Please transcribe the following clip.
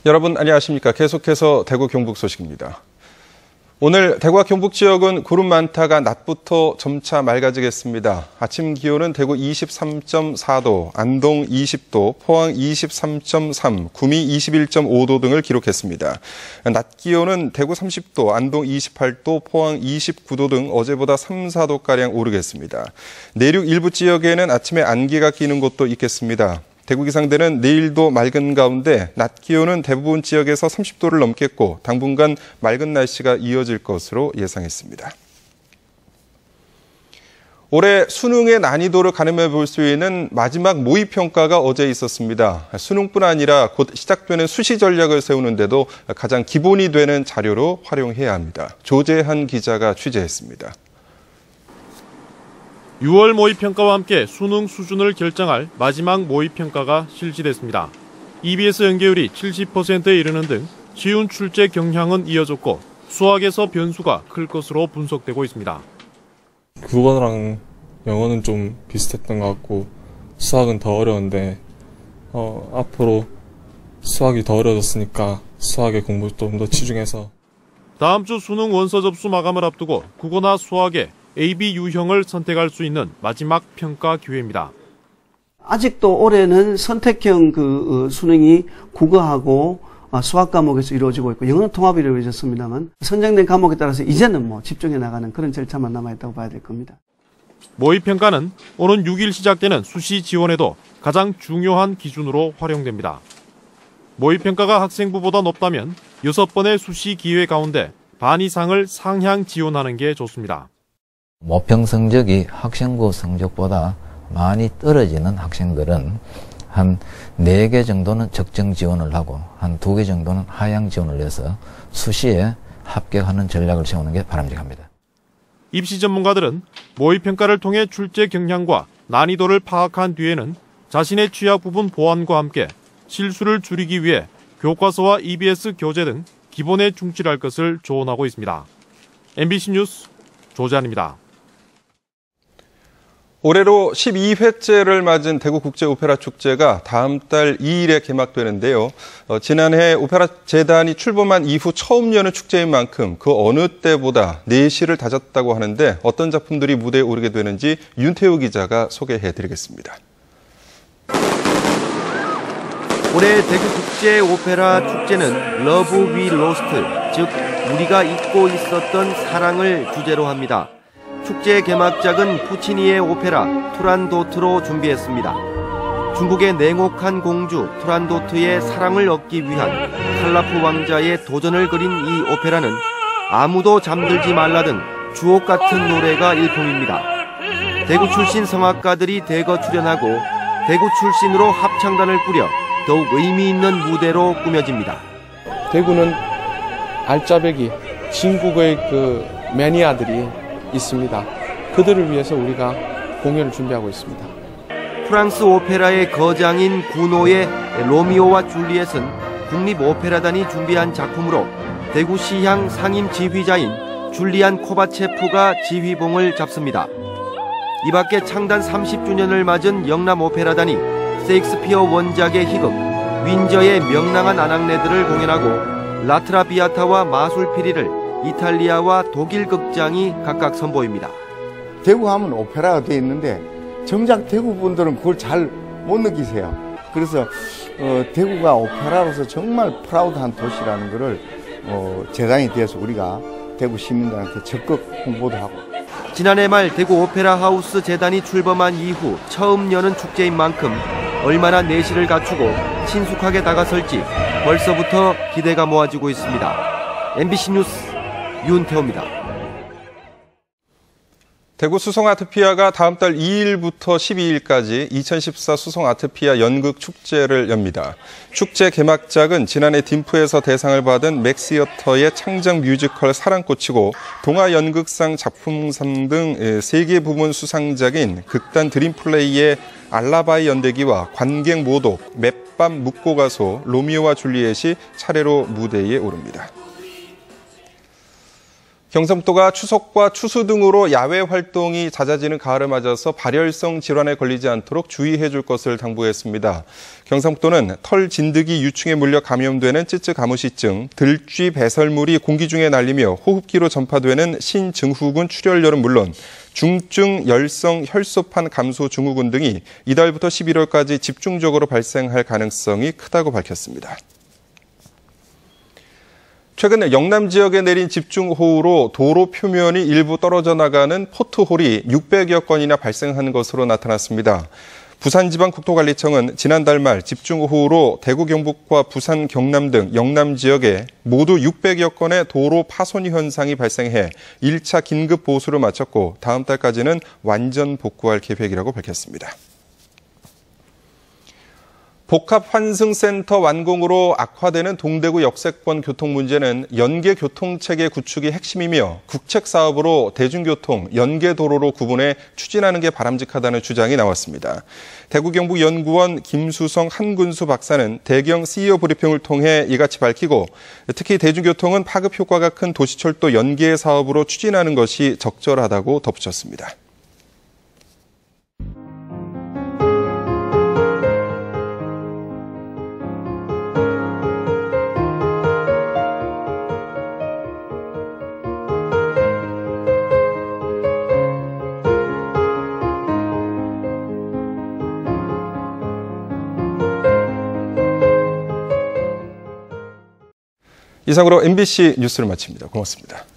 여러분 안녕하십니까. 계속해서 대구 경북 소식입니다. 오늘 대구와 경북 지역은 구름 많다가 낮부터 점차 맑아지겠습니다. 아침 기온은 대구 23.4도, 안동 20도, 포항 23.3, 구미 21.5도 등을 기록했습니다. 낮 기온은 대구 30도, 안동 28도, 포항 29도 등 어제보다 3, 4도가량 오르겠습니다. 내륙 일부 지역에는 아침에 안개가 끼는 곳도 있겠습니다. 대구 기상대는 내일도 맑은 가운데 낮 기온은 대부분 지역에서 30도를 넘겠고 당분간 맑은 날씨가 이어질 것으로 예상했습니다. 올해 수능의 난이도를 가늠해 볼 수 있는 마지막 모의평가가 어제 있었습니다. 수능뿐 아니라 곧 시작되는 수시 전략을 세우는데도 가장 기본이 되는 자료로 활용해야 합니다. 조재한 기자가 취재했습니다. 6월 모의평가와 함께 수능 수준을 결정할 마지막 모의평가가 실시됐습니다. EBS 연계율이 70%에 이르는 등 쉬운 출제 경향은 이어졌고 수학에서 변수가 클 것으로 분석되고 있습니다. 국어랑 영어는 좀 비슷했던 것 같고 수학은 더 어려운데 앞으로 수학이 더 어려워졌으니까 수학에 공부 좀 더 치중해서 다음 주 수능 원서 접수 마감을 앞두고 국어나 수학에 AB 유형을 선택할 수 있는 마지막 평가 기회입니다. 아직도 올해는 선택형 수능이 국어하고 수학 과목에서 이루어지고 있고 영어는 통합이 이루어졌습니다만 선정된 과목에 따라서 이제는 집중해 나가는 그런 절차만 남아있다고 봐야 될 겁니다. 모의평가는 오는 6일 시작되는 수시 지원에도 가장 중요한 기준으로 활용됩니다. 모의평가가 학생부보다 높다면 6번의 수시 기회 가운데 반 이상을 상향 지원하는 게 좋습니다. 모평 성적이 학생부 성적보다 많이 떨어지는 학생들은 한 4개 정도는 적정 지원을 하고 한 2개 정도는 하향 지원을 해서 수시에 합격하는 전략을 세우는 게 바람직합니다. 입시 전문가들은 모의평가를 통해 출제 경향과 난이도를 파악한 뒤에는 자신의 취약 부분 보완과 함께 실수를 줄이기 위해 교과서와 EBS 교재 등 기본에 충실할 것을 조언하고 있습니다. MBC 뉴스 조재한입니다. 올해로 12회째를 맞은 대구국제오페라 축제가 다음 달 2일에 개막되는데요. 지난해 오페라 재단이 출범한 이후 처음 여는 축제인 만큼 그 어느 때보다 내실을 다졌다고 하는데 어떤 작품들이 무대에 오르게 되는지 윤태우 기자가 소개해드리겠습니다. 올해 대구국제오페라 축제는 러브 위 로스트, 즉 우리가 잊고 있었던 사랑을 주제로 합니다. 축제 개막작은 푸치니의 오페라 투란도트로 준비했습니다. 중국의 냉혹한 공주 투란도트의 사랑을 얻기 위한 칼라프 왕자의 도전을 그린 이 오페라는 아무도 잠들지 말라 등 주옥 같은 노래가 일품입니다. 대구 출신 성악가들이 대거 출연하고 대구 출신으로 합창단을 꾸려 더욱 의미 있는 무대로 꾸며집니다. 대구는 알짜배기 진국의 매니아들이 있습니다. 그들을 위해서 우리가 공연을 준비하고 있습니다. 프랑스 오페라의 거장인 구노의 로미오와 줄리엣은 국립오페라단이 준비한 작품으로 대구시향 상임 지휘자인 줄리안 코바체프가 지휘봉을 잡습니다. 이 밖에 창단 30주년을 맞은 영남오페라단이 셰익스피어 원작의 희극 윈저의 명랑한 아낙네들을 공연하고 라트라비아타와 마술피리를 이탈리아와 독일 극장이 각각 선보입니다. 대구 하면 오페라가 돼 있는데 정작 대구 분들은 그걸 잘 못 느끼세요. 그래서 대구가 오페라로서 정말 프라우드한 도시라는 것을 재단이 되어서 우리가 대구 시민들한테 적극 홍보도 하고. 지난해 말 대구 오페라 하우스 재단이 출범한 이후 처음 여는 축제인 만큼 얼마나 내실을 갖추고 친숙하게 다가설지 벌써부터 기대가 모아지고 있습니다. MBC 뉴스 윤태호입니다. 대구 수성아트피아가 다음 달 2일부터 12일까지 2014 수성아트피아 연극축제를 엽니다. 축제 개막작은 지난해 딤프에서 대상을 받은 맥시어터의 창작 뮤지컬 사랑꽃이고 동아연극상 작품상 등 3개 부문 수상작인 극단 드림플레이의 알라바이 연대기와 관객 모독, 맷밤 묵고가소, 로미오와 줄리엣이 차례로 무대에 오릅니다. 경상북도가 추석과 추수 등으로 야외 활동이 잦아지는 가을을 맞아서 발열성 질환에 걸리지 않도록 주의해 줄 것을 당부했습니다. 경상북도는 털 진드기 유충에 물려 감염되는 찌찌가무시증, 들쥐 배설물이 공기 중에 날리며 호흡기로 전파되는 신증후군 출혈열은 물론 중증 열성 혈소판 감소 증후군 등이 이달부터 11월까지 집중적으로 발생할 가능성이 크다고 밝혔습니다. 최근 영남 지역에 내린 집중호우로 도로 표면이 일부 떨어져 나가는 포트홀이 600여 건이나 발생한 것으로 나타났습니다. 부산지방국토관리청은 지난달 말 집중호우로 대구 경북과 부산 경남 등 영남 지역에 모두 600여 건의 도로 파손 현상이 발생해 1차 긴급 보수를 마쳤고 다음 달까지는 완전 복구할 계획이라고 밝혔습니다. 복합환승센터 완공으로 악화되는 동대구 역세권 교통 문제는 연계 교통체계 구축이 핵심이며 국책 사업으로 대중교통, 연계도로로 구분해 추진하는 게 바람직하다는 주장이 나왔습니다. 대구경북연구원 김수성 한군수 박사는 대경 CEO 브리핑을 통해 이같이 밝히고 특히 대중교통은 파급 효과가 큰 도시철도 연계 사업으로 추진하는 것이 적절하다고 덧붙였습니다. 이상으로 MBC 뉴스를 마칩니다. 고맙습니다.